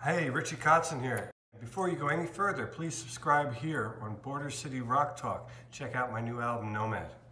Hey, Richie Kotzen here. Before you go any further, please subscribe here on Border City Rock Talk. Check out my new album, Nomad.